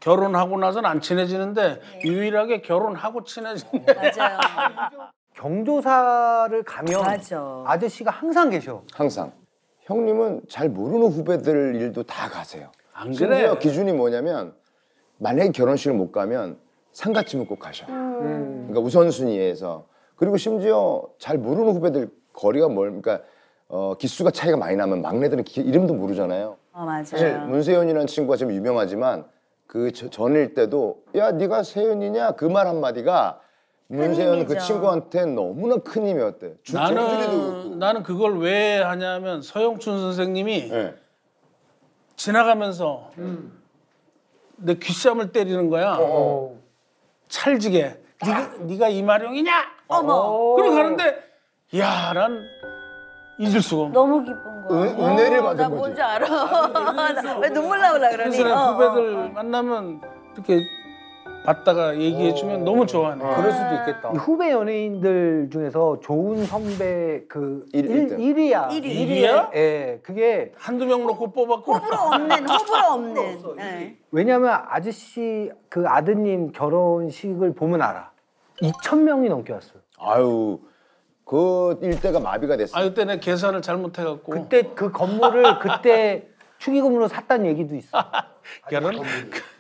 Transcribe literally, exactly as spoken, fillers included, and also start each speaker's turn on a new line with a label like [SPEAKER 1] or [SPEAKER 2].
[SPEAKER 1] 결혼하고 나서는 안 친해지는데 네. 유일하게 결혼하고 친해지네.
[SPEAKER 2] 맞아요.
[SPEAKER 3] 경조사를 가면
[SPEAKER 2] 맞아.
[SPEAKER 3] 아저씨가 항상 계셔.
[SPEAKER 4] 항상. 형님은 잘 모르는 후배들 일도 다 가세요.
[SPEAKER 1] 안
[SPEAKER 4] 심지어
[SPEAKER 1] 그래?
[SPEAKER 4] 기준이 뭐냐면 만약에 결혼식을 못 가면 상가집은 꼭 가셔.
[SPEAKER 2] 음.
[SPEAKER 4] 그러니까 우선순위에서. 그리고 심지어 잘 모르는 후배들 거리가 멀, 그러니까 어, 기수가 차이가 많이 나면 막내들은 기, 이름도 모르잖아요.
[SPEAKER 2] 어, 맞아요.
[SPEAKER 4] 사실 문세윤이라는 친구가 지금 유명하지만 그 저, 전일 때도 야 네가 세윤이냐 그 말 한마디가 문세윤 그 친구한테는 너무나 큰 힘이었대.
[SPEAKER 1] 나는 나는 그걸 왜 하냐면 서영춘 선생님이
[SPEAKER 4] 네.
[SPEAKER 1] 지나가면서 음. 내 귓쌈을 때리는 거야.
[SPEAKER 3] 어.
[SPEAKER 1] 찰지게. 네가, 네가 이마룡이냐?
[SPEAKER 2] 어머.
[SPEAKER 1] 그러고 가는데 야, 난 잊을 수가 없어.
[SPEAKER 2] 너무 기쁜 거야.
[SPEAKER 4] 은, 은혜를
[SPEAKER 2] 어,
[SPEAKER 4] 받은
[SPEAKER 2] 나
[SPEAKER 4] 거지.
[SPEAKER 2] 뭔지 알아. 나 왜 눈물 나오려 그러니?
[SPEAKER 1] 그래서
[SPEAKER 2] 어,
[SPEAKER 1] 후배들
[SPEAKER 2] 어, 어.
[SPEAKER 1] 만나면 이렇게 봤다가 얘기해주면 너무 좋아하네.
[SPEAKER 3] 그럴 수도 있겠다. 이 후배 연예인들 중에서 좋은 선배 그
[SPEAKER 4] 일- 일 등.
[SPEAKER 3] 일 위야.
[SPEAKER 2] 일 위.
[SPEAKER 1] 일 위야?
[SPEAKER 3] 예, 그게
[SPEAKER 1] 한두 명 놓고 뽑았고.
[SPEAKER 2] 호불호 없는, 호불호 없는. 네.
[SPEAKER 3] 왜냐면 아저씨 그 아드님 결혼식을 보면 알아. 이천 명이 넘게 왔어요.
[SPEAKER 4] 아유 그 일대가 마비가 됐어.
[SPEAKER 1] 아, 그때 내 계산을 잘못해갖고.
[SPEAKER 3] 그때 그 건물을 그때 축의금으로 샀다는 얘기도 있어.
[SPEAKER 1] 결혼?